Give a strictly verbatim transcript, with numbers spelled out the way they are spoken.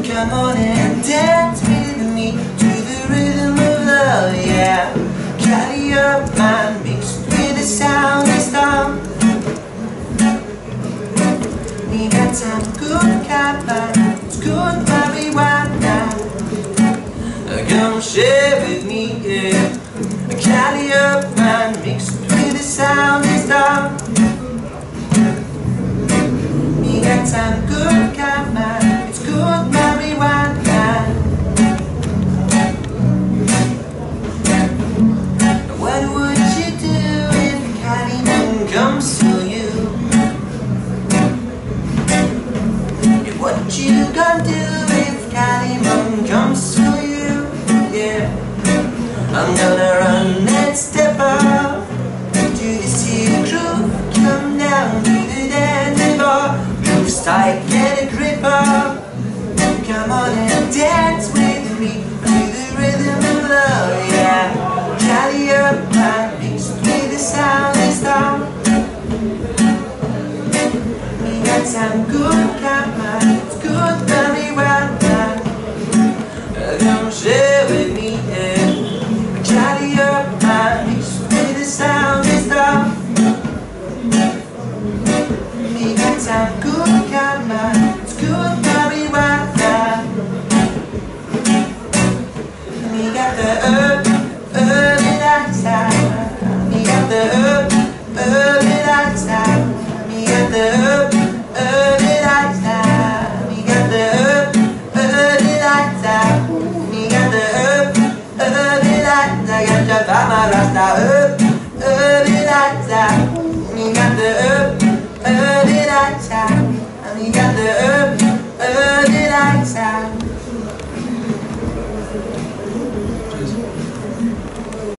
Come on and dance with me to the rhythm of love, yeah. Carry your mind mixed with the sound of storm. We got some good company, it's good marijuana. Come share with me, yeah. Carry your mind mixed with the sound of storm. We got some good company, it's good marijuana. What would you do if Calimán comes to you? What you gonna do if Calimán comes to you? Yeah, I'm gonna run and step up to the city groove. Come down to the dance floor. Groove's tight, get a grip up. Come on and dance with me to the rhythm of love, yeah. Carry up my mixed with the sound of storm. We got some good company, it's good marijuana. Come share with me, yeah. Carry up my mixed with the sound of storm. We got some good company, it's good marijuana. We got the herb, herb and outside. We got the herb, herb and outside. We got the herb, herb and outside. We got the herb, herb and outside. We got the herb, herb and outside. Got the Bama Rasta herb, herb and outside. We got the herb, herb and outside. We got the herb, herb and outside.